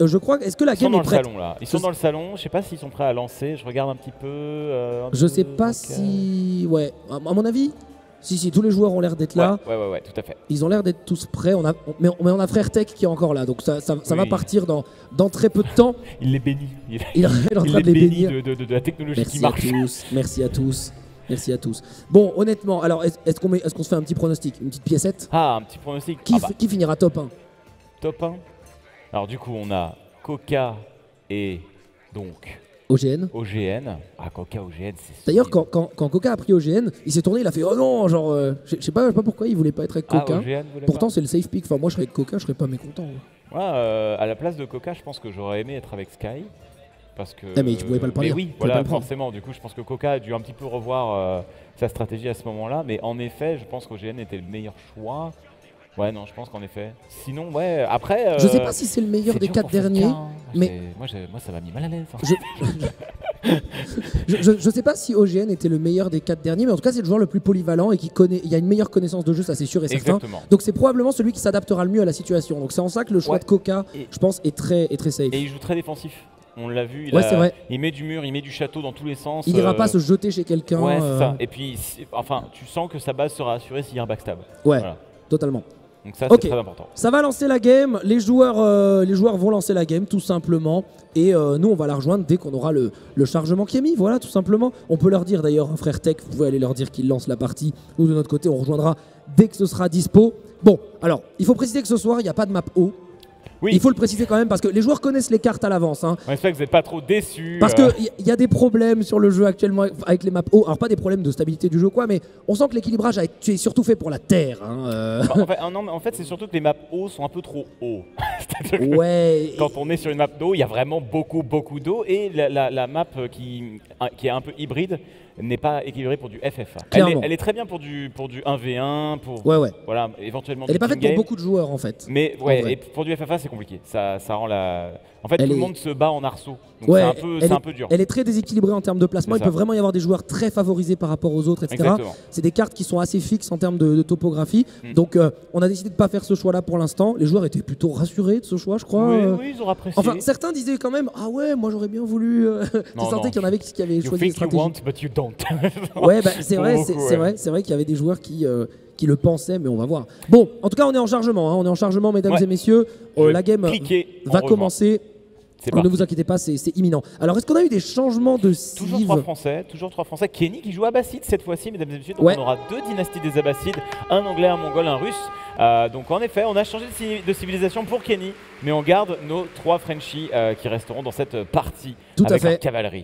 je crois. Est-ce que la Ils sont game dans est le prête? salon là. Ils sont dans le salon. Je sais pas s'ils sont prêts à lancer. Je regarde un petit peu. Je sais pas si. Ouais, à mon avis. Si, tous les joueurs ont l'air d'être là. Ouais, tout à fait. Ils ont l'air d'être tous prêts. Mais on a Frère Tech qui est encore là. Donc ça va partir dans très peu de temps. Il les bénit. Il est en train de les bénir. De la technologie qui Merci marche. à tous. Merci à tous. Merci à tous. Bon, honnêtement, alors est-ce qu'on se fait un petit pronostic, une petite piécette? Ah, un petit pronostic. Qui finira top 1? Top 1. Alors du coup, on a Coca et donc OGN. Ah, Coca, OGN, c'est... D'ailleurs, quand Coca a pris OGN, il s'est tourné, il a fait « Oh non !» Genre, je sais pas pourquoi il voulait pas être avec Coca. OGN voulait Pourtant, pas. c'est le safe pick. Enfin, moi, je serais avec Coca, je serais pas mécontent. Ouais, à la place de Coca, je pense que j'aurais aimé être avec Sky. Parce que... mais tu pouvais pas le prendre. Mais oui, voilà, forcément. Du coup, je pense que Coca a dû un petit peu revoir sa stratégie à ce moment-là. Mais en effet, je pense qu'OGN était le meilleur choix. Ouais, non, je pense qu'en effet. Sinon, ouais, après... je sais pas si c'est le meilleur des 4 derniers, mais... Moi, ça m'a mis mal à l'aise. Je sais pas si OGN était le meilleur des 4 derniers, mais en tout cas, c'est le joueur le plus polyvalent et qui connaît... Il y a une meilleure connaissance de jeu, ça c'est sûr et certain. Exactement. Donc c'est probablement celui qui s'adaptera le mieux à la situation. Donc c'est en ça que le choix de Coca, je pense, est très safe. Et il joue très défensif. On l'a vu, c'est vrai. Il met du mur, il met du château dans tous les sens. Il ira pas se jeter chez quelqu'un. Ouais, c'est ça. Et puis, enfin, tu sens que sa base sera assurée s'il y a un backstab. Ouais, voilà. Totalement. Donc ça, c'est très important. Ça va lancer la game. Les joueurs vont lancer la game, tout simplement. Et nous, on va la rejoindre dès qu'on aura le chargement qui est mis. Voilà, tout simplement. On peut leur dire d'ailleurs, Frère Tech, vous pouvez aller leur dire qu'ils lancent la partie. Nous, de notre côté, on rejoindra dès que ce sera dispo. Bon, alors, il faut préciser que ce soir, il n'y a pas de map haut. Oui. Il faut le préciser quand même parce que les joueurs connaissent les cartes à l'avance. Hein. On espère que vous n'êtes pas trop déçus. Parce qu'il y a des problèmes sur le jeu actuellement avec les maps hauts. Alors pas des problèmes de stabilité du jeu quoi, mais on sent que l'équilibrage est surtout fait pour la terre. Hein, en fait, c'est surtout que les maps hauts sont un peu trop hauts. Ouais. Quand on est sur une map d'eau, il y a vraiment beaucoup d'eau et la map qui est un peu hybride n'est pas équilibrée pour du FFA. Elle est très bien pour du 1v1, pour voilà, éventuellement. Elle n'est pas faite pour beaucoup de joueurs en fait. Mais ouais, et pour du FFA c'est compliqué. Ça rend la. En fait, tout le monde se bat en arceau. Donc c'est un peu dur. Elle est très déséquilibrée en termes de placement. Il peut vraiment y avoir des joueurs très favorisés par rapport aux autres, etc. C'est des cartes qui sont assez fixes en termes de topographie. Donc on a décidé de ne pas faire ce choix-là pour l'instant. Les joueurs étaient plutôt rassurés de ce choix, je crois. Oui, ils ont apprécié. Enfin, certains disaient quand même, ah ouais, moi j'aurais bien voulu. Tu sentais qu'il y en avait qui avaient choisi des stratégies. You think you want, but you don't. Ouais, c'est vrai qu'il y avait des joueurs qui le pensaient, mais on va voir. Bon, en tout cas, on est en chargement. Hein. On est en chargement, mesdames et messieurs. La game va commencer. Ne vous inquiétez pas, c'est imminent. Alors, est-ce qu'on a eu des changements de civ? Toujours trois Français. Kenny qui joue Abbasside cette fois-ci, mesdames et messieurs. Donc on aura 2 dynasties des Abbassides, un Anglais, un Mongol, un Russe. Donc en effet, on a changé de civilisation pour Kenny, mais on garde nos 3 Frenchies qui resteront dans cette partie avec la cavalerie.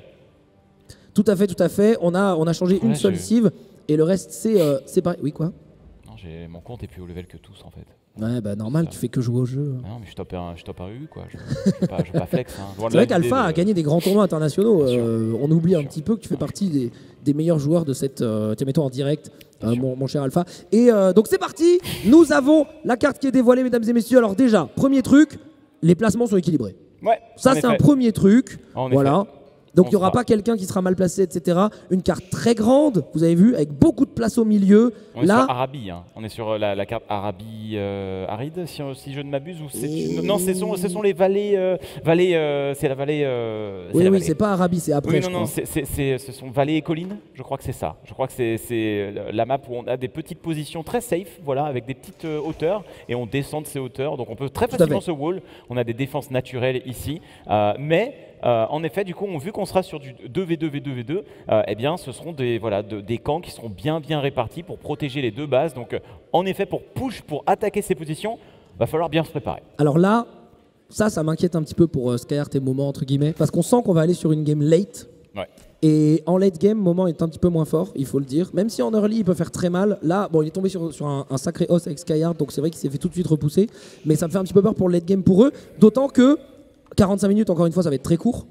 Tout à fait. On a changé une seule civ et le reste, c'est pareil. Oui, quoi? Non, mon compte est plus haut level que tous en fait. Ouais, bah normal, tu fais que jouer au jeu. Non, mais je top un EU quoi. Je vais pas flex. Hein. C'est vrai qu'Alpha a gagné des grands tournois internationaux. On oublie un petit peu que tu fais partie des meilleurs joueurs de cette. Tiens, mets-toi en direct, mon cher Alpha. Et donc c'est parti. Nous avons la carte qui est dévoilée, mesdames et messieurs. Alors déjà, premier truc, les placements sont équilibrés. Ouais. Ça c'est un premier truc. Voilà. Donc il n'y aura pas quelqu'un qui sera mal placé, etc. Une carte très grande, vous avez vu, avec beaucoup de place au milieu. On est sur Arabie, hein. On est sur la carte Arabie aride, si je ne m'abuse. Non, ce sont les vallées. C'est la vallée. Oui, c'est pas Arabie, c'est après. Oui, non, ce sont vallées et collines. Je crois que c'est ça. Je crois que c'est la map où on a des petites positions très safe, voilà, avec des petites hauteurs, et on descend de ces hauteurs. Donc on peut très facilement se wall. On a des défenses naturelles ici, mais en effet, du coup, vu qu'on sera sur du 2v2v2v2, eh bien, ce seront des camps qui seront bien répartis pour protéger les 2 bases. Donc, en effet, pour attaquer ces positions, va falloir bien se préparer. Alors là, ça m'inquiète un petit peu pour Skyheart et Moment, entre guillemets, parce qu'on sent qu'on va aller sur une game late. Ouais. Et en late game, Moment est un petit peu moins fort, il faut le dire. Même si en early, il peut faire très mal. Là, bon, il est tombé sur un sacré os avec Skyheart, donc c'est vrai qu'il s'est fait tout de suite repousser. Mais ça me fait un petit peu peur pour le late game pour eux, d'autant que 45 minutes, encore une fois, ça va être très court.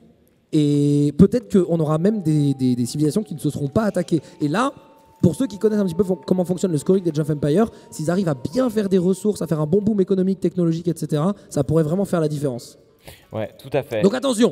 Et peut-être qu'on aura même des civilisations qui ne se seront pas attaquées. Et là, pour ceux qui connaissent un petit peu comment fonctionne le scoring des Age of Empires, s'ils arrivent à bien faire des ressources, à faire un bon boom économique, technologique, etc., ça pourrait vraiment faire la différence. Ouais, tout à fait. Donc attention.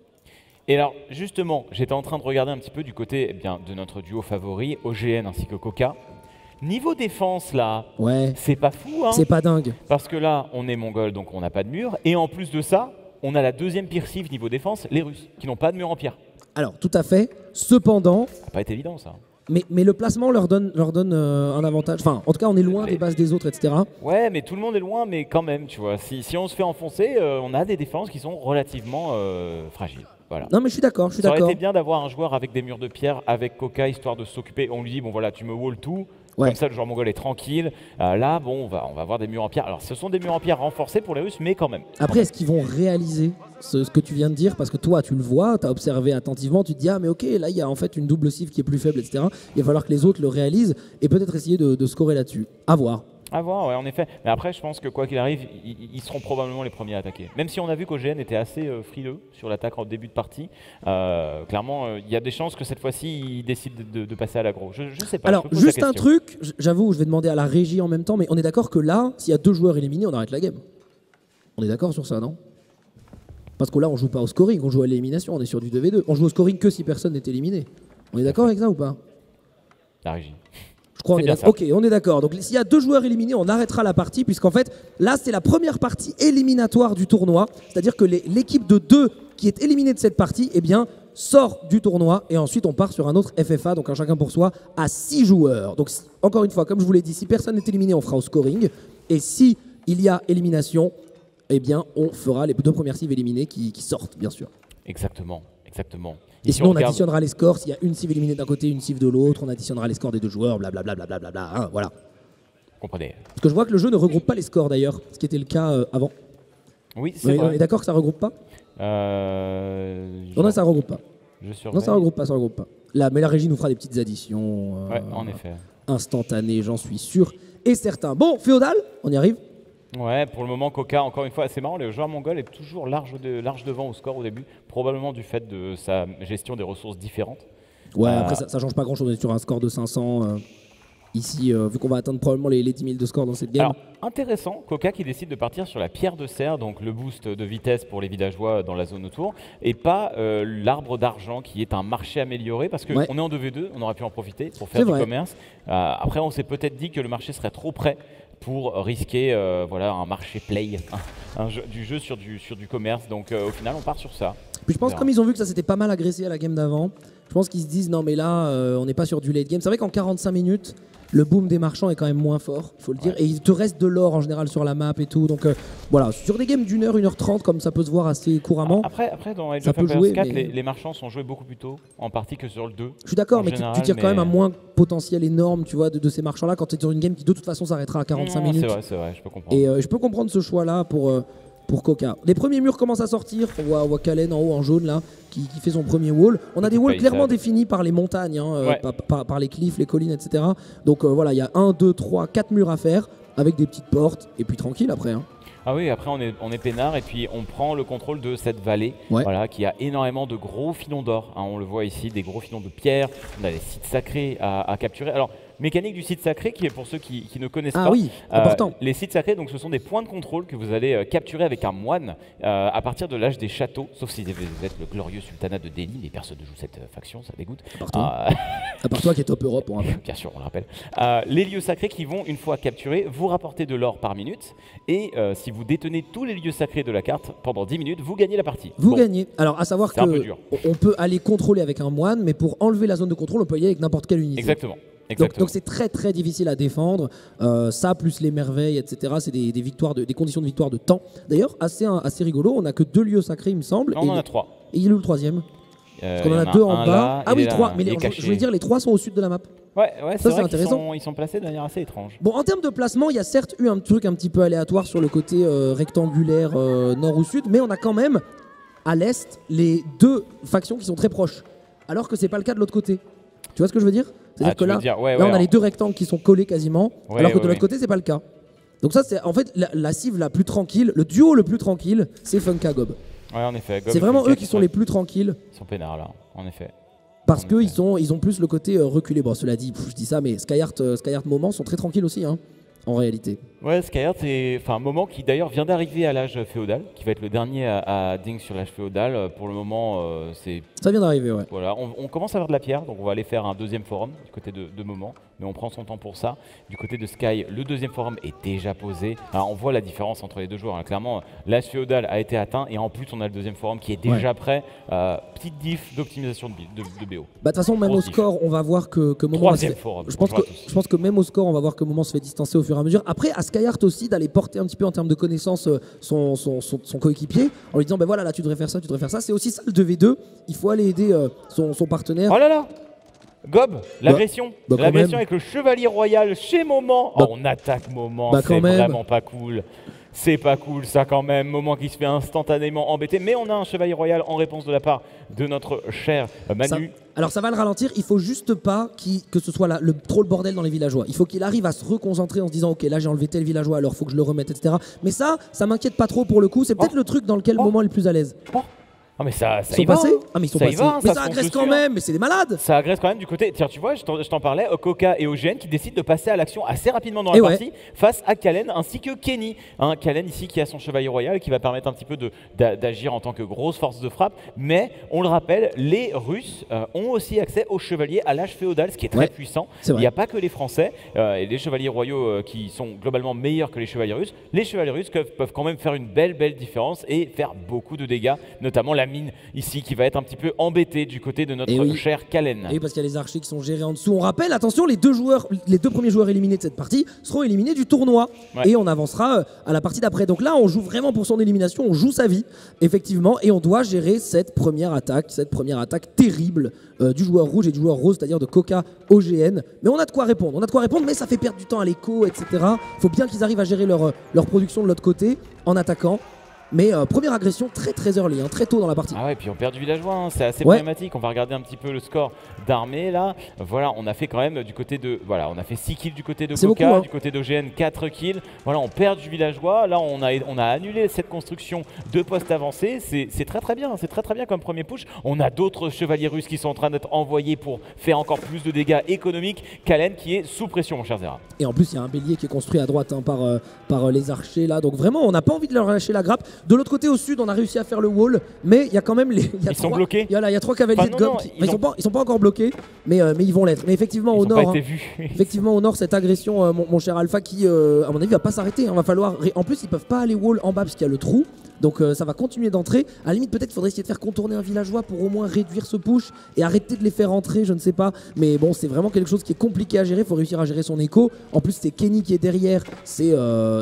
Et alors, justement, j'étais en train de regarder un petit peu du côté de notre duo favori, OGN ainsi que Coca. Niveau défense, là, c'est pas fou, hein. C'est pas dingue. Parce que là, on est mongol, donc on n'a pas de mur. Et en plus de ça, on a la deuxième pire cible niveau défense, les Russes, qui n'ont pas de mur en pierre. Alors, tout à fait. Cependant, Ça n'a pas été évident, ça. mais le placement leur donne un avantage. Enfin, en tout cas, on est loin des bases des autres, etc. Ouais, mais tout le monde est loin, mais quand même, tu vois. Si on se fait enfoncer, on a des défenses qui sont relativement fragiles. Voilà. Non, mais je suis d'accord, Ça aurait été bien d'avoir un joueur avec des murs de pierre, avec Coca, histoire de s'occuper. On lui dit, bon voilà, tu me wall tout. Ouais. Comme ça, le joueur mongol est tranquille. Là, bon, on va avoir des murs en pierre. Alors, ce sont des murs en pierre renforcés pour les Russes, mais quand même. Après, est-ce qu'ils vont réaliser ce que tu viens de dire? Parce que toi, tu le vois, tu as observé attentivement, tu te dis, ah, mais ok, là, il y a en fait une double cible qui est plus faible, etc. Il va falloir que les autres le réalisent et peut-être essayer de scorer là-dessus. À voir. À voir, ouais, en effet. Mais après, je pense que quoi qu'il arrive, ils seront probablement les premiers à attaquer. Même si on a vu qu'OGN était assez frileux sur l'attaque en début de partie, clairement, il y a des chances que cette fois-ci, ils décident de passer à l'aggro. Je sais pas. Alors, juste un truc, j'avoue, je vais demander à la régie en même temps, mais on est d'accord que là, s'il y a 2 joueurs éliminés, on arrête la game. On est d'accord sur ça, non? Parce que là, on joue pas au scoring, on joue à l'élimination, on est sur du 2v2. On joue au scoring que si personne n'est éliminé. On est d'accord avec ça ou pas? La régie. Je crois qu'on est d'accord. Ok, on est d'accord. Donc s'il y a 2 joueurs éliminés, on arrêtera la partie, puisqu'en fait, là, c'est la première partie éliminatoire du tournoi. C'est-à-dire que l'équipe de 2 qui est éliminée de cette partie, eh bien, sort du tournoi. Et ensuite, on part sur un autre FFA, donc un chacun pour soi, à 6 joueurs. Donc encore une fois, comme je vous l'ai dit, si personne n'est éliminé, on fera au scoring. Et si il y a élimination, eh bien, on fera les 2 premières cibles éliminées qui sortent, bien sûr. Exactement, exactement. Et sinon, on additionnera les scores. S'il y a une cible éliminée d'un côté, une cible de l'autre, on additionnera les scores des 2 joueurs, blablabla, hein, voilà. Comprenez. Parce que je vois que le jeu ne regroupe pas les scores d'ailleurs, ce qui était le cas avant. Oui, c'est vrai. On est d'accord que ça regroupe pas? Non, ça regroupe pas. Non, ça regroupe pas. Mais la régie nous fera des petites additions. Ouais, en effet. Instantanées, j'en suis sûr et certain. Bon, Féodal, on y arrive? Ouais, pour le moment, Coca, encore une fois, c'est marrant, le joueur mongol est toujours large devant au score au début, probablement du fait de sa gestion des ressources différentes. Ouais, après, ça change pas grand-chose, on est sur un score de 500. Ici, vu qu'on va atteindre probablement les 10 000 de score dans cette game. Alors, intéressant, Coca qui décide de partir sur la pierre de serre, donc le boost de vitesse pour les villageois dans la zone autour, et pas l'arbre d'argent qui est un marché amélioré, parce qu'on est en 2v2, on aurait pu en profiter pour faire du commerce. Après, on s'est peut-être dit que le marché serait trop près pour risquer voilà, un marché play, du jeu sur du commerce. Donc au final, on part sur ça. Puis je pense que comme ils ont vu que ça s'était pas mal agressé à la game d'avant, je pense qu'ils se disent non mais là, on n'est pas sur du late game. C'est vrai qu'en 45 minutes, le boom des marchands est quand même moins fort, il faut le dire. Et il te reste de l'or en général sur la map et tout. Donc voilà, sur des games d'1 heure, 1h30, comme ça peut se voir assez couramment. Après dans Age of Empires 4, les marchands sont joués beaucoup plus tôt, en partie que sur le 2. Je suis d'accord, mais tu tires quand même un moins potentiel énorme, tu vois, de ces marchands-là quand tu es sur une game qui de toute façon s'arrêtera à 45 minutes. C'est vrai, je peux comprendre. Et je peux comprendre ce choix-là pour Coca. Les premiers murs commencent à sortir. On voit Kalen en haut en jaune là qui fait son premier wall. On a des walls clairement définis par les montagnes, par les cliffs, les collines, etc. Donc voilà, il y a 1, 2, 3, 4 murs à faire avec des petites portes et puis tranquille après. Ah oui, après on est peinard et puis on prend le contrôle de cette vallée voilà, qui a énormément de gros filons d'or. On le voit ici, des gros filons de pierre. On a des sites sacrés à capturer. Alors, mécanique du site sacré qui est pour ceux qui ne connaissent pas. Oui, important. Les sites sacrés, donc, ce sont des points de contrôle que vous allez capturer avec un moine à partir de l'âge des châteaux, sauf si vous êtes le glorieux sultanat de Delhi, mais personne ne joue cette faction, ça dégoûte. À part toi qui es top Europe, pour un peu. Bien sûr, on le rappelle. Les lieux sacrés qui vont, une fois capturés, vous rapporter de l'or par minute. Et si vous détenez tous les lieux sacrés de la carte pendant 10 minutes, vous gagnez la partie. Vous gagnez. Alors, à savoir qu'on peut aller contrôler avec un moine, mais pour enlever la zone de contrôle, on peut y aller avec n'importe quelle unité. Exactement. Donc c'est très très difficile à défendre. Ça plus les merveilles, etc. C'est des victoires, des conditions de victoire de temps. D'ailleurs, assez rigolo. On n'a que 2 lieux sacrés, il me semble. Non, on en a 3. Et il est où le 3e? Parce qu'on en a 2 en bas. Ah oui, 3. Mais je voulais dire, les 3 sont au sud de la map. Ouais, ça c'est intéressant. Ils sont placés de manière assez étrange. Bon, en termes de placement, il y a certes eu un truc un petit peu aléatoire sur le côté rectangulaire nord ou sud, mais on a quand même à l'est les 2 factions qui sont très proches, alors que c'est pas le cas de l'autre côté. Tu vois ce que je veux dire? C'est-à-dire que là, on a les 2 rectangles qui sont collés quasiment, alors que de l'autre côté, c'est pas le cas. Donc ça, c'est en fait la cible la plus tranquille, le duo le plus tranquille, c'est Funkagob. Ouais, en effet. C'est vraiment eux qui sont les plus tranquilles. Ils sont peinards là, en effet. Parce qu'ils ont plus le côté reculé. Bon, cela dit, je dis ça, mais Skyheart Moments sont très tranquilles aussi. en réalité. Ouais, Skyheart, c'est un moment qui d'ailleurs vient d'arriver à l'âge féodal, qui va être le dernier à ding sur l'âge féodal. Pour le moment, c'est... Ça vient d'arriver, ouais. Voilà, on commence à avoir de la pierre, donc on va aller faire un deuxième forum du côté de Moment, mais on prend son temps pour ça. Du côté de Sky, le deuxième forum est déjà posé. Alors, on voit la différence entre les deux joueurs. Hein. Clairement, l'âge féodal a été atteint et en plus, on a le deuxième forum qui est déjà prêt. Petite diff d'optimisation de BO. Bah, de toute façon, même au score, on va voir que Moment... Troisième forum. Je pense que même au score, on va voir que Moment se fait distancer au fur et à mesure. Après, à Skyheart aussi, d'aller porter un petit peu en termes de connaissances son coéquipier, en lui disant, ben voilà, là, tu devrais faire ça, tu devrais faire ça. C'est aussi ça le 2v2. Il faut aller aider son partenaire. Oh là là, Gob, l'agression. L'agression avec le chevalier royal chez Moment. Oh, on attaque Moment, c'est vraiment pas cool. C'est pas cool ça quand même, Moment qui se fait instantanément embêter, mais on a un chevalier royal en réponse de la part de notre cher Manu. Alors ça va le ralentir, il faut juste pas que ce soit trop le bordel dans les villageois. Il faut qu'il arrive à se reconcentrer en se disant ok là j'ai enlevé tel villageois alors faut que je le remette etc. Mais ça m'inquiète pas trop pour le coup, c'est peut-être le truc dans lequel Moment est le plus à l'aise. Ah mais ça y va, hein. Ah mais ils sont passés. Mais ça agresse quand même, mais c'est des malades. Ça agresse quand même du côté. Tiens, tu vois, je t'en parlais, Coca et OGN qui décident de passer à l'action assez rapidement dans la partie face à Kalen ainsi que Kenny. Hein, Kalen ici qui a son chevalier royal qui va permettre un petit peu d'agir en tant que grosse force de frappe. Mais on le rappelle, les Russes ont aussi accès aux chevaliers à l'âge féodal, ce qui est très puissant. Il n'y a pas que les Français et les chevaliers royaux qui sont globalement meilleurs que les chevaliers russes. Les chevaliers russes peuvent quand même faire une belle différence et faire beaucoup de dégâts, notamment la mine ici qui va être un petit peu embêtée du côté de notre cher Kalen. Et parce qu'il y a les archers qui sont gérés en dessous. On rappelle, attention, les deux premiers joueurs éliminés de cette partie seront éliminés du tournoi. Et on avancera à la partie d'après. Donc là, on joue vraiment pour son élimination, on joue sa vie, effectivement, et on doit gérer cette première attaque terrible du joueur rouge et du joueur rose, c'est-à-dire de Coca OGN. Mais on a de quoi répondre, mais ça fait perdre du temps à l'écho, etc. Il faut bien qu'ils arrivent à gérer leur production de l'autre côté en attaquant. Mais première agression très early, hein, très tôt dans la partie. Ah ouais, puis on perd du villageois, hein, c'est assez problématique. On va regarder un petit peu le score d'armée là. Voilà, on a fait quand même du côté de... Voilà, on a fait 6 kills du côté de Coca, beaucoup, hein. Du côté d'OGN 4 kills. Voilà, on perd du villageois. Là, on a annulé cette construction de poste avancé. C'est très bien, c'est très bien comme premier push. On a d'autres chevaliers russes qui sont en train d'être envoyés pour faire encore plus de dégâts économiques. Kalen qui est sous pression, mon cher Zera. Et en plus, il y a un bélier qui est construit à droite hein, par les archers là. Donc vraiment, on n'a pas envie de leur lâcher la grappe. De l'autre côté, au sud, on a réussi à faire le wall, mais il y a quand même ils sont bloqués. Il y a 3 cavaliers de Gob. Ils sont pas encore bloqués, mais ils vont l'être. Mais effectivement, au nord, effectivement, au nord, cette agression, mon cher Alpha, qui, à mon avis, va pas s'arrêter. Hein, va falloir. En plus, ils peuvent pas aller wall en bas parce qu'il y a le trou. Donc ça va continuer d'entrer. À la limite, peut-être qu'il faudrait essayer de faire contourner un villageois pour au moins réduire ce push et arrêter de les faire entrer, je ne sais pas. Mais bon, c'est vraiment quelque chose qui est compliqué à gérer. Il faut réussir à gérer son écho. En plus, c'est Kenny qui est derrière. C'est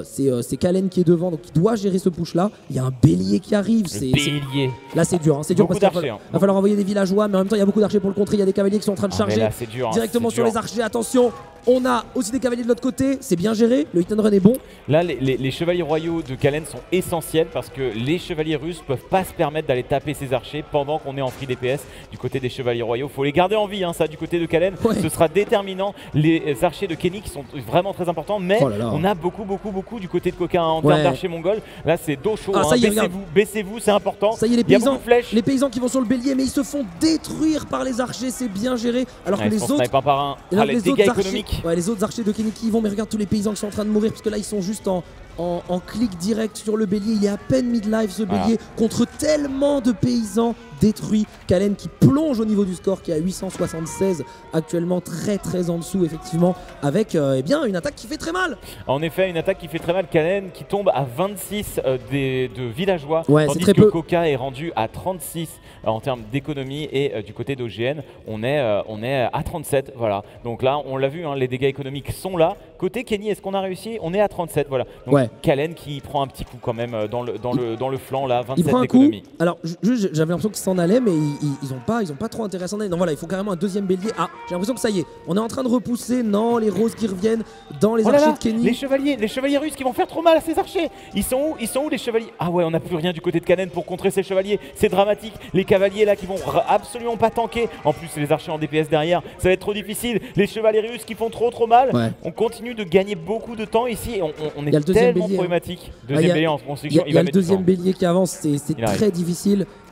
Kalen qui est devant. Donc il doit gérer ce push-là. Il y a un bélier qui arrive. Bélier. Là, c'est dur. Hein. C'est dur parce qu'il va falloir envoyer des villageois. Mais en même temps, il y a beaucoup d'archers pour le contrer. Il y a des cavaliers qui sont en train de charger là, dur, directement sur les archers. Attention. On a aussi des cavaliers de l'autre côté, c'est bien géré, le hit and run est bon. Là, les chevaliers royaux de Kalen sont essentiels parce que les chevaliers russes peuvent pas se permettre d'aller taper ces archers pendant qu'on est en free DPS du côté des chevaliers royaux. Faut les garder en vie, hein, ça, du côté de Kalen. Ce sera déterminant. Les archers de Kenny qui sont vraiment très importants, mais on a beaucoup du côté de Coca en termes d'archers mongols. Là, c'est dos chaud. Hein. Baissez-vous, c'est important. Ça y est, les paysans qui vont sur le bélier, mais ils se font détruire par les archers, c'est bien géré. Alors que les autres. Les dégâts économiques. Ouais, les autres archers de Kenny qui y vont, mais regarde tous les paysans qui sont en train de mourir parce que là ils sont juste en clic direct sur le bélier. Il est à peine mid-life ce bélier contre tellement de paysans détruits. Kalen qui plonge au niveau du score qui est à 876 actuellement, très en dessous effectivement, avec eh bien une attaque qui fait très mal. En effet, une attaque qui fait très mal. Kalen qui tombe à 26 de villageois, tandis que Coca est rendu à 36 en termes d'économie et du côté d'OGN on est à 37. Voilà, donc là on l'a vu, hein, les dégâts économiques sont là. Côté Kenny, est-ce qu'on a réussi? On est à 37, voilà. Donc Kalen qui prend un petit coup quand même dans le flanc là, 27 d'économie. Alors j'avais l'impression qu'ils s'en allaient, mais ils ont pas trop intérêt à s'en aller. Non voilà, il faut carrément un deuxième bélier. Ah, j'ai l'impression que ça y est, on est en train de repousser. Non, les roses qui reviennent dans les archers de Kenny. Les chevaliers russes qui vont faire trop mal à ces archers. Ils sont où les chevaliers? Ah ouais, on n'a plus rien du côté de Kalen pour contrer ces chevaliers. C'est dramatique. Les cavaliers là qui vont absolument pas tanker. En plus, les archers en DPS derrière, ça va être trop difficile. Les chevaliers russes qui font trop mal. On continue de gagner beaucoup de temps ici. On est tellement problématique. Deuxième bélier en construction. Il y a le deuxième bélier qui avance, c'est très difficile.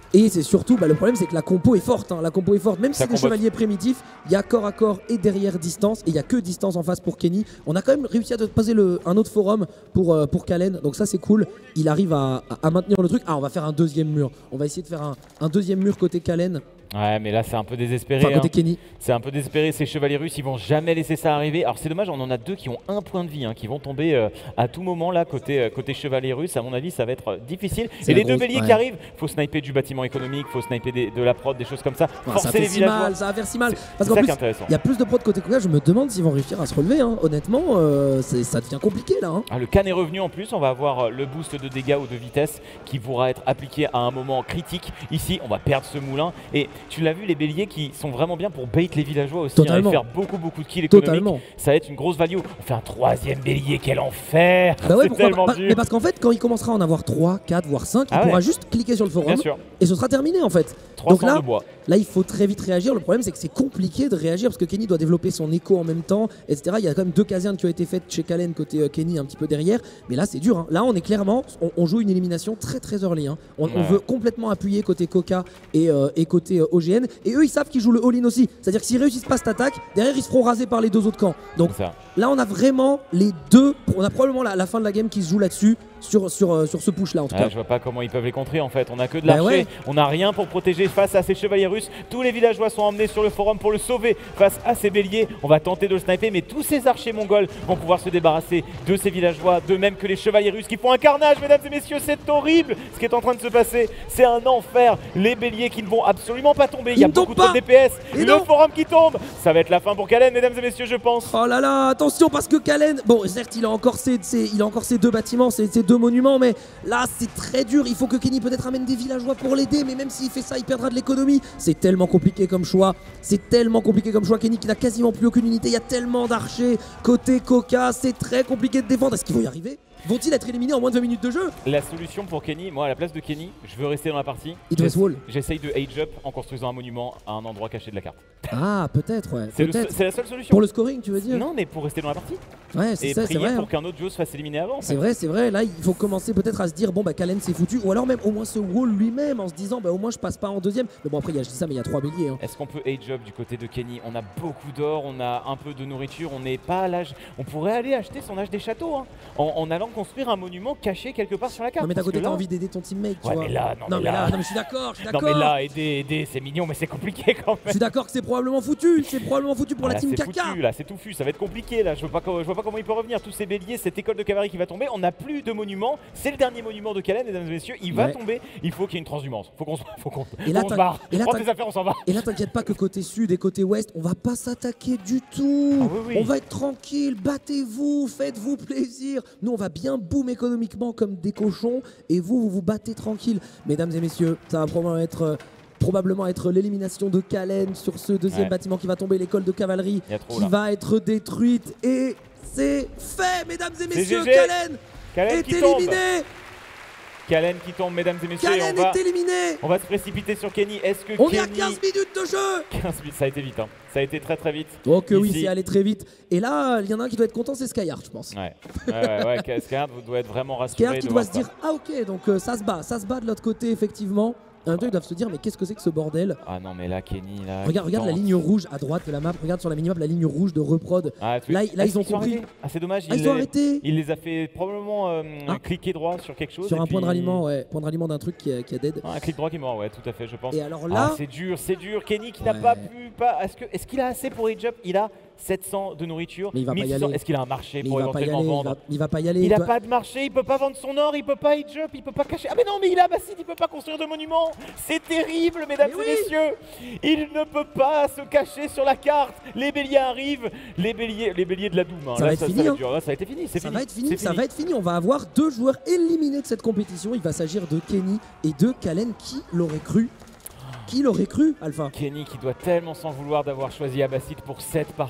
Et c'est surtout, le problème c'est que la compo est forte, la compo est forte, même si c'est des chevaliers primitifs, il y a corps à corps et derrière distance, et il n'y a que distance en face pour Kenny. On a quand même réussi à poser un autre forum pour Kalen, donc ça c'est cool, il arrive à maintenir le truc. Ah, on va faire un deuxième mur, on va essayer de faire un deuxième mur côté Kalen. Ouais, mais là c'est un peu désespéré. Enfin, côté Kenny. C'est un peu désespéré, ces chevaliers russes, ils vont jamais laisser ça arriver. Alors c'est dommage, on en a 2 qui ont 1 point de vie, qui vont tomber à tout moment là, côté chevaliers russes. À mon avis, ça va être difficile. Et les 2 béliers qui arrivent, faut sniper du bâtiment économique, faut sniper de la prod, des choses comme ça. Forcer les villageois. Ça va faire si mal. Parce qu'en plus, il y a plus de prod côté Koga, je me demande s'ils vont réussir à se relever. Honnêtement, ça devient compliqué là. Le can est revenu en plus, on va avoir le boost de dégâts ou de vitesse qui pourra être appliqué à un moment critique. Ici, on va perdre ce moulin. Et tu l'as vu, les béliers qui sont vraiment bien pour bait les villageois aussi, et faire beaucoup de kills économiques. Ça va être une grosse value. On fait un 3e bélier, quel enfer. C'est tellement dur. Mais parce qu'en fait, quand il commencera à en avoir 3, 4, voire 5, il pourra juste cliquer sur le forum et ce sera terminé en fait. Donc là, il faut très vite réagir. Le problème, c'est que c'est compliqué de réagir parce que Kenny doit développer son écho en même temps, etc. Il y a quand même 2 casernes qui ont été faites chez Kalen côté Kenny un petit peu derrière. Mais là, c'est dur. Là, on est clairement, on joue une élimination très early. On veut complètement appuyer côté Coca et côté OGN. Et eux, ils savent qu'ils jouent le all-in aussi. C'est-à-dire que s'ils réussissent pas cette attaque, derrière, ils se feront raser par les 2 autres camps. Donc là, on a vraiment les 2. On a probablement la fin de la game qui se joue là-dessus. Sur ce push là en tout cas. Je vois pas comment ils peuvent les contrer en fait, on a que de l'archer, on n'a rien pour protéger face à ces chevaliers russes. Tous les villageois sont emmenés sur le forum pour le sauver face à ces béliers. On va tenter de le sniper, mais tous ces archers mongols vont pouvoir se débarrasser de ces villageois, de même que les chevaliers russes qui font un carnage. Mesdames et messieurs, c'est horrible ce qui est en train de se passer, c'est un enfer. Les béliers qui ne vont absolument pas tomber, il y a beaucoup trop de DPS, le forum qui tombe, ça va être la fin pour Kalen, mesdames et messieurs, je pense. Oh là là, attention parce que Kalen, bon certes il a encore ses 2 bâtiments, ses 2 monuments, mais là c'est très dur. Il faut que Kenny peut-être amène des villageois pour l'aider, mais même s'il fait ça, il perdra de l'économie. C'est tellement compliqué comme choix. Kenny qui n'a quasiment plus aucune unité. Il y a tellement d'archers côté Coca, c'est très compliqué de défendre. Est-ce qu'ils vont y arriver? Vont-ils être éliminés en moins de 20 minutes de jeu? La solution pour Kenny, moi à la place de Kenny, je veux rester dans la partie. J'essaye de age up en construisant un monument à un endroit caché de la carte. Ah, peut-être, ouais. C'est la seule solution. Pour le scoring, tu veux dire? Non, mais pour rester dans la partie. Ouais, c'est ça, c'est vrai. Pour qu'un autre duo se fasse éliminer avant. C'est vrai. Là, il faut commencer peut-être à se dire, bon, Kalen c'est foutu. Ou alors même au moins ce wall lui-même en se disant, au moins je passe pas en deuxième. Mais bon, après, je dis ça, mais il y a 3 béliers. Est-ce qu'on peut age up du côté de Kenny? On a beaucoup d'or, on a un peu de nourriture, on n'est pas à l'âge. On pourrait aller acheter son âge des châteaux en allant construire un monument caché quelque part sur la carte. Non mais d'un côté t'as envie d'aider ton teammate, tu vois. Mais là, non mais je suis d'accord. Non mais là, aider, c'est mignon mais c'est compliqué quand même. Je suis d'accord que c'est probablement foutu, pour la team Kaka. C'est touffu, ça va être compliqué là, je vois pas comment il peut revenir. Tous ces béliers, cette école de cavalerie qui va tomber, on n'a plus de monument, c'est le dernier monument de Kalen, mesdames et messieurs, il va tomber, il faut qu'il y ait une transhumance, faut qu'on se barre, prends tes affaires, on s'en va. Et là t'inquiète pas que côté sud et côté ouest, on va pas s'attaquer du tout. On va être tranquille, battez-vous, faites-vous plaisir. Nous on va bien boom économiquement comme des cochons et vous vous battez tranquille. Mesdames et messieurs, ça va probablement être l'élimination de Kalen sur ce deuxième bâtiment qui va tomber, l'école de cavalerie qui va être détruite et c'est fait, mesdames et messieurs. Kalen est éliminé. Kalen qui tombe, mesdames et messieurs. Kalen est éliminé. On va se précipiter sur Kenny. Est-ce que on est à 15 minutes de jeu? 15 minutes, ça a été vite. Ça a été très vite. Ok, oui, c'est allé très vite. Et là, il y en a un qui doit être content, c'est Skyheart, je pense. Ouais. Skyheart, vous doit être vraiment rassuré. Skyheart qui doit se dire, ah ok, donc ça se bat de l'autre côté, effectivement. Un deux, ils doivent se dire, mais qu'est-ce que c'est que ce bordel? Ah non, mais là, Kenny, là. Regarde la ligne rouge à droite de la map. Regarde sur la minimap la ligne rouge de reprod. Là, ils ont compris. Ah, c'est dommage. Ils ont arrêté. Il les a fait probablement cliquer droit sur quelque chose. Sur un point de ralliement, point de ralliement d'un truc qui a dead. Un clic droit qui est mort, ouais, tout à fait, je pense. Et alors là. C'est dur. Kenny qui n'a pas pu. Est-ce qu'il a assez pour age up? Il a 700 de nourriture. Mais il va pas y aller. Est-ce qu'il a un marché pour éventuellement vendre? Il va pas y aller. Il a pas de marché, il peut pas vendre son or, il peut pas age up, il peut pas cacher. Ah mais non, mais il a Abbasid, il peut pas construire de monument. C'est terrible, mesdames et messieurs. Il ne peut pas se cacher sur la carte. Les béliers arrivent, les béliers de la Doom. Ça va être fini. Là, ça a été fini. Ça va être fini. On va avoir 2 joueurs éliminés de cette compétition. Il va s'agir de Kenny et de Kalen. Qui l'aurait cru? Qui l'aurait cru, Alpha? Kenny qui doit tellement s'en vouloir d'avoir choisi Abbasid pour cette partie.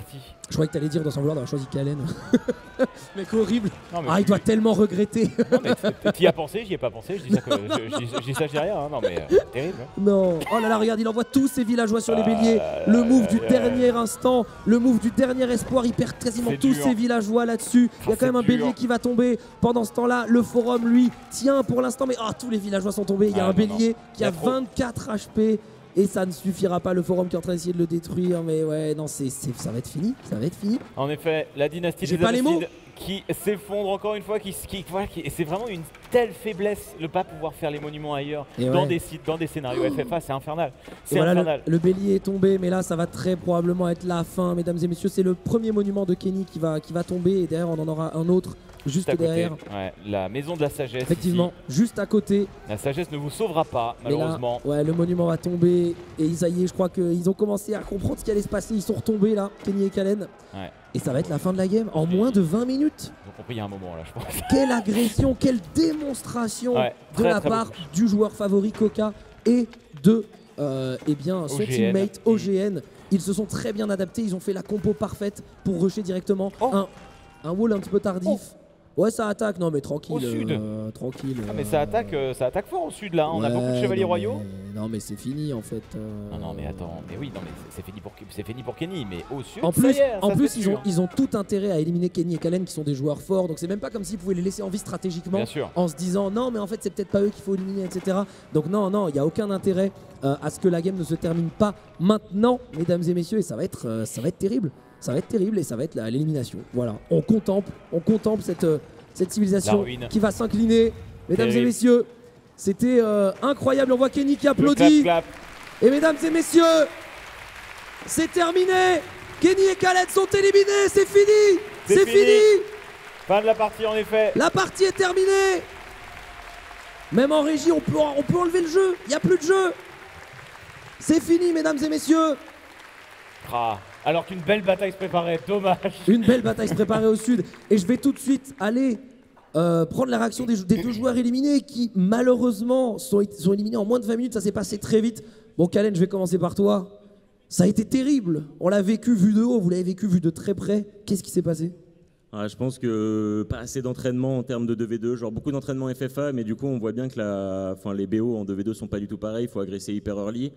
Je croyais que t'allais dire dans son vouloir d'avoir choisi Kalen. Mec horrible. Non, mais il doit tellement regretter. Non, mais t'y as pensé, j'y ai pas pensé. Je dis ça, je dis ça, je dis rien. Hein. Non, mais terrible. Hein. Non. Oh là là, regarde, il envoie tous ses villageois sur les béliers. Le move du dernier instant, le move du dernier espoir. Il perd quasiment tous ses villageois là-dessus. Il y a quand même un bélier qui va tomber. Pendant ce temps-là, le forum, lui, tient pour l'instant. Mais tous les villageois sont tombés. Il y a un bélier qui a 24 HP. Et ça ne suffira pas, le forum qui est en train d'essayer de le détruire. Mais ouais, non, ça va être fini. Ça va être fini. En effet, la dynastie des Abbassides qui s'effondre encore une fois. Et c'est vraiment une telle faiblesse, le pas pouvoir faire les monuments ailleurs, dans des sites, dans des scénarios FFA. C'est infernal. C'est infernal. Le bélier est tombé, mais là, ça va très probablement être la fin, mesdames et messieurs. C'est le premier monument de Kenny qui va tomber. Et derrière, on en aura un autre. Juste derrière. Ouais, la maison de la sagesse. Effectivement, ici. Juste à côté. La sagesse ne vous sauvera pas, malheureusement. Là, ouais, le monument va tomber. Et ça y est, je crois qu'ils ont commencé à comprendre ce qui allait se passer. Ils sont retombés là, Kenny et Kalen. Ouais. Et ça va être la fin de la game en moins de 20 minutes. Ils ont compris il y a un moment là, je pense. Quelle agression, quelle démonstration de la part du joueur favori Coca et de son teammate OGN. Ils se sont très bien adaptés. Ils ont fait la compo parfaite pour rusher directement. Un wall un petit peu tardif. Ouais, ça attaque, non mais tranquille. Au sud. Tranquille. Mais ça attaque fort au sud là. On a beaucoup de chevaliers royaux. Non mais c'est fini en fait. Non mais attends, mais oui, non mais c'est fini pour Kenny, mais au sud. En plus, ils ont tout intérêt à éliminer Kenny et Kalen qui sont des joueurs forts. Donc c'est même pas comme s'ils pouvaient les laisser en vie stratégiquement, en se disant non mais en fait c'est peut-être pas eux qu'il faut éliminer, etc. Donc non, il y a aucun intérêt à ce que la game ne se termine pas maintenant, mesdames et messieurs, et ça va être terrible. Ça va être terrible et ça va être l'élimination. Voilà, on contemple cette civilisation qui va s'incliner. Mesdames et messieurs, c'était incroyable. On voit Kenny qui applaudit. Clap. Et mesdames et messieurs, c'est terminé. Kenny et Khaled sont éliminés. C'est fini. C'est fini. Fin de la partie en effet. La partie est terminée. Même en régie, on peut enlever le jeu. Il n'y a plus de jeu. C'est fini, mesdames et messieurs. Alors qu'une belle bataille se préparait, dommage. Une belle bataille se préparait au sud. Et je vais tout de suite aller prendre la réaction des deux joueurs éliminés qui malheureusement sont éliminés en moins de 20 minutes. Ça s'est passé très vite. Bon, Kalen, je vais commencer par toi. Ça a été terrible. On l'a vécu vu de haut, vous l'avez vécu vu de très près. Qu'est-ce qui s'est passé ? Je pense que pas assez d'entraînement en termes de 2v2, genre beaucoup d'entraînement FFA, mais du coup on voit bien que les BO en 2v2 sont pas du tout pareils, il faut agresser hyper early.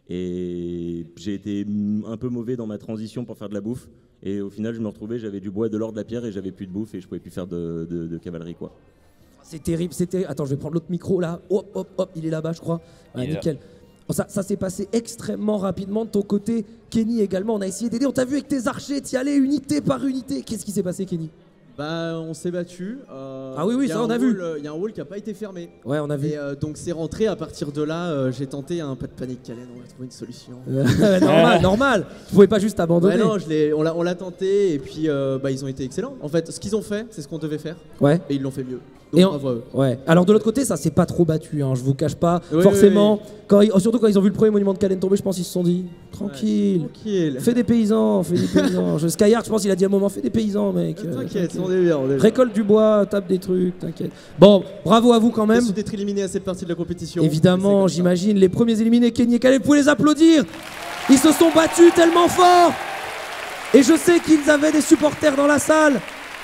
Et j'ai été un peu mauvais dans ma transition pour faire de la bouffe. Et au final, je me retrouvais, j'avais du bois, de l'or, de la pierre et j'avais plus de bouffe et je pouvais plus faire de cavalerie, quoi. C'est terrible, Attends, je vais prendre l'autre micro là. Hop, il est là-bas, je crois. Ouais, nickel. Ça s'est passé extrêmement rapidement de ton côté. Kenny également, on a essayé d'aider. On t'a vu avec tes archers, t'y allais unité par unité. Qu'est-ce qui s'est passé, Kenny ? On s'est battu. Oui, ça on a vu. Il y a un wall qui n'a pas été fermé. Ouais, on a vu. Et donc c'est rentré. À partir de là, j'ai tenté un pas de panique, Kalen. On a trouvé une solution. normal. Tu pouvais pas juste abandonner. Ouais, non, on l'a tenté et puis ils ont été excellents. En fait, ce qu'ils ont fait, c'est ce qu'on devait faire. Ouais. Et ils l'ont fait mieux. Donc, bravo à eux. Ouais. Alors de l'autre côté, ça s'est pas trop battu. Je vous cache pas. Forcément, surtout quand ils ont vu le premier monument de Kalen tomber, je pense qu'ils se sont dit tranquille. Fais des paysans. Skyheart, je pense qu'il a dit à un moment, fais des paysans, mec. T'inquiète, on est bien. Récolte du bois, tape des trucs, t'inquiète. Bon, bravo à vous quand même. Merci d'être éliminé à cette partie de la compétition. Évidemment, j'imagine, les premiers éliminés, Kenny et Kalen, vous pouvez les applaudir. Ils se sont battus tellement fort. Et je sais qu'ils avaient des supporters dans la salle.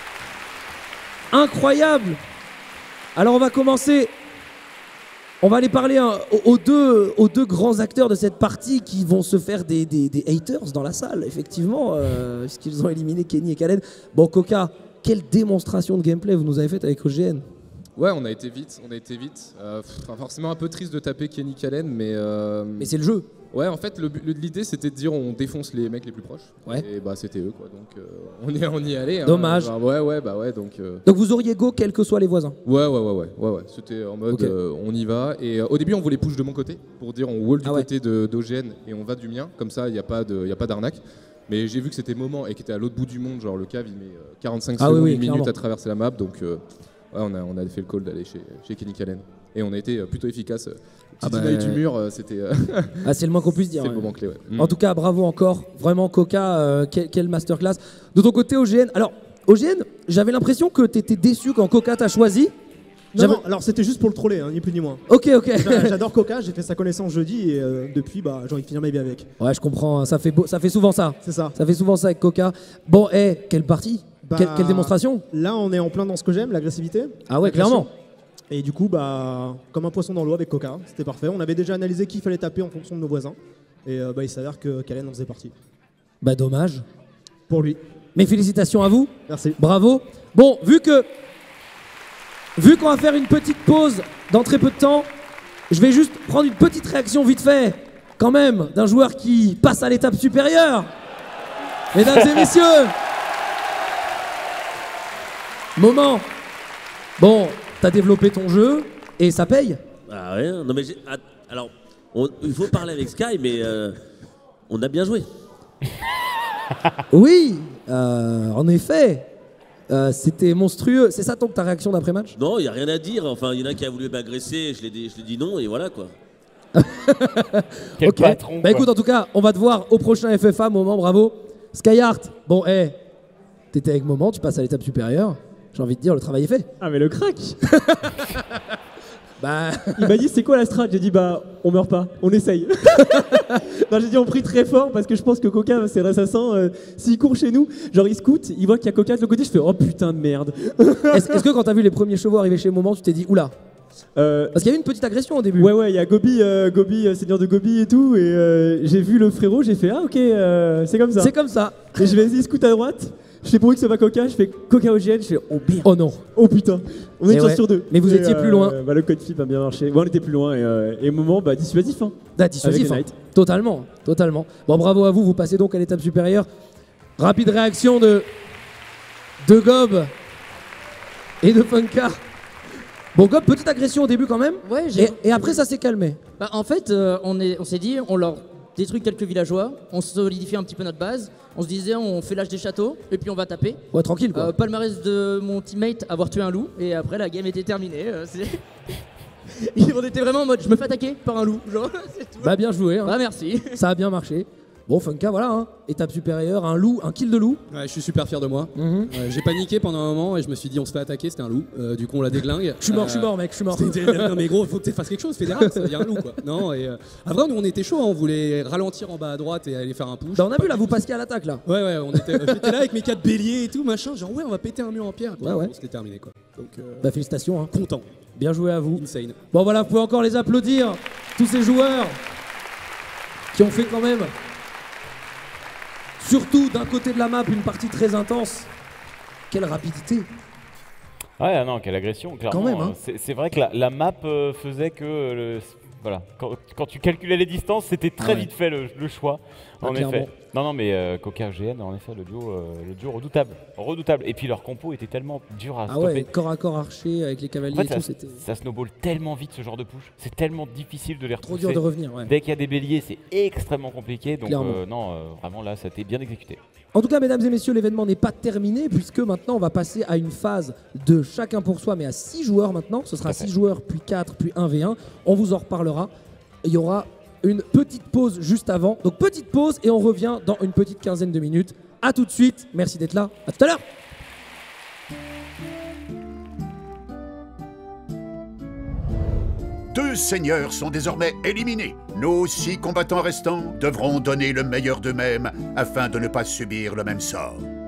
Incroyable. Alors on va commencer. On va aller parler aux deux grands acteurs de cette partie qui vont se faire des haters dans la salle, effectivement, puisqu'ils ont éliminé Kenny et Kalen. Bon, Coca, quelle démonstration de gameplay vous nous avez faite avec OGN ? Ouais, on a été vite. Forcément un peu triste de taper Kenny Kalen, mais c'est le jeu. Ouais, en fait, l'idée c'était de dire on défonce les mecs les plus proches. Ouais. Et c'était eux, quoi. Donc on y allait. Dommage. Donc vous auriez go quels que soient les voisins. Ouais. C'était en mode on y va. Et au début on voulait push de mon côté pour dire on wall du côté d'OGN et on va du mien. Comme ça il n'y a pas d'arnaque. Mais j'ai vu que c'était moment et qui était à l'autre bout du monde. Genre le cave il met 45 secondes, une minute à traverser la map. Donc on a fait le call d'aller chez Kenny Kalen. Et on a été plutôt efficace. Petit deny du mur, c'était. C'est le moins qu'on puisse dire. C'est le moment clé, ouais. En tout cas, bravo encore. Vraiment, Coca, quelle masterclass. De ton côté, OGN. Alors, OGN, j'avais l'impression que tu étais déçu quand Coca t'a choisi. Non, alors c'était juste pour le troller, hein, ni plus ni moins. Ok. J'adore Coca, j'ai fait sa connaissance jeudi et depuis, j'ai envie de finir ma vie avec. Ouais, je comprends, hein, ça fait souvent ça. C'est ça. Ça fait souvent ça avec Coca. Bon, quelle partie, quelle démonstration. Là, on est en plein dans ce que j'aime, l'agressivité. Ah ouais, clairement. Et du coup, comme un poisson dans l'eau avec Coca, c'était parfait. On avait déjà analysé qui fallait taper en fonction de nos voisins. Et il s'avère que Kalen en faisait partie. Bah dommage. Pour lui. Mais félicitations à vous. Merci. Bravo. Bon, vu qu'on va faire une petite pause dans très peu de temps, je vais juste prendre une petite réaction vite fait, quand même, d'un joueur qui passe à l'étape supérieure. Mesdames et messieurs. Moment. Bon, t'as développé ton jeu et ça paye. Ah ouais, non mais alors, il faut parler avec Sky, mais on a bien joué. Oui, en effet. C'était monstrueux. C'est ça donc ta réaction d'après-match? Non, il n'y a rien à dire. Enfin, il y en a qui a voulu m'agresser, je l'ai dit non, et voilà quoi. Quel patron, bah écoute, en tout cas, on va te voir au prochain FFA, Moment, bravo. Skyheart, bon, t'étais avec Moment, tu passes à l'étape supérieure. J'ai envie de dire, le travail est fait. Ah mais le crack. Bah... Il m'a dit c'est quoi la strat? J'ai dit on meurt pas, on essaye. Non, j'ai dit on prie très fort parce que je pense que Coca c'est l'assassin. S'il court chez nous, genre il scoute, il voit qu'il y a Coca de l'autre côté, je fais oh putain de merde. Est-ce que quand t'as vu les premiers chevaux arriver chez Moment, tu t'es dit oula? Parce qu'il y avait une petite agression au début. Ouais, il y a Gobi, seigneur de Gobi et tout, et j'ai vu le frérot, j'ai fait ah ok, c'est comme ça. C'est comme ça. Et je vais essayer scout à droite. Je fais pour que ça va Coca, je fais Coca OGN, je fais oh merde. Oh non. Oh putain. On est une chance sur deux. Mais vous étiez plus loin. Le code flip a bien marché. Ouais, on était plus loin et moment dissuasif. Hein. Dissuasif. Hein. Totalement. Bon, bravo à vous. Vous passez donc à l'étape supérieure. Rapide réaction de Gob et de Funka. Bon, Gob, petite agression au début quand même. Ouais, et après, ça s'est calmé. Bah, en fait, on s'est dit, on leur détruit quelques villageois, on solidifie un petit peu notre base, on se disait on fait l'âge des châteaux et puis on va taper. Ouais, tranquille quoi. Palmarès de mon teammate, avoir tué un loup, et après la game était terminée. On était vraiment en mode je me fais attaquer par un loup, genre, c'est tout. Bah bien joué. Hein. Bah merci. Ça a bien marché. Bon, Funka, voilà, hein. Étape supérieure, un kill de loup. Ouais, je suis super fier de moi. J'ai paniqué pendant un moment et je me suis dit on se fait attaquer, c'était un loup. Du coup on la déglingue. Je suis mort mec, je suis mort. Non mais gros, faut que tu fasses quelque chose, fédéral, il y a un loup quoi. Non, et à vrai, nous on était chaud, hein, on voulait ralentir en bas à droite et aller faire un push. Bah, on a vu là, vous passiez à l'attaque là. Ouais, j'étais là avec mes 4 béliers et tout, machin, genre ouais, on va péter un mur en pierre. Ouais. C'était terminé quoi. Donc, bah félicitations. Hein. Content. Bien joué à vous. Insane. Bon voilà, vous pouvez encore les applaudir, tous ces joueurs qui ont fait quand même, surtout d'un côté de la map, une partie très intense. Quelle rapidité. Ouais, non, quelle agression, clairement. Quand même, hein. C'est vrai que la map faisait que... Voilà, quand tu calculais les distances, c'était très vite fait le choix, en effet. Non, mais Coca GN, en effet, le duo redoutable. Et puis leur compo était tellement dur à stopper. Ouais, corps à corps archer avec les cavaliers en fait, et tout, c'était... Ça snowball tellement vite ce genre de push, c'est tellement difficile de les repousser. Trop dur de revenir, ouais. Dès qu'il y a des béliers, c'est extrêmement compliqué, donc vraiment là, ça a été bien exécuté. En tout cas, mesdames et messieurs, l'événement n'est pas terminé puisque maintenant on va passer à une phase de chacun pour soi, mais à 6 joueurs maintenant. Ce sera 6 joueurs, puis 4, puis 1v1. On vous en reparlera. Il y aura une petite pause juste avant. Donc petite pause et on revient dans une petite quinzaine de minutes. A tout de suite. Merci d'être là. À tout à l'heure. Deux seigneurs sont désormais éliminés. Nos 6 combattants restants devront donner le meilleur d'eux-mêmes afin de ne pas subir le même sort.